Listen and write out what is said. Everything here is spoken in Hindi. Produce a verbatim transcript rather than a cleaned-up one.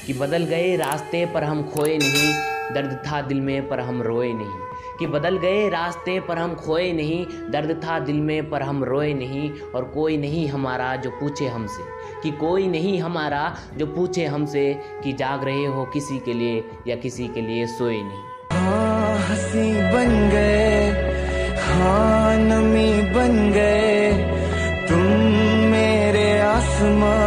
कि बदल गए रास्ते पर हम खोए नहीं, दर्द था दिल में पर हम रोए नहीं। कि बदल गए रास्ते पर हम खोए नहीं, दर्द था दिल में पर हम रोए नहीं। और कोई नहीं हमारा जो पूछे हमसे, कि कोई नहीं हमारा जो पूछे हमसे कि जाग रहे हो किसी के लिए या किसी के लिए सोए नहीं। हाँ हंसी बन गए, हाँ नमी बन गए, तुम मेरे आसमां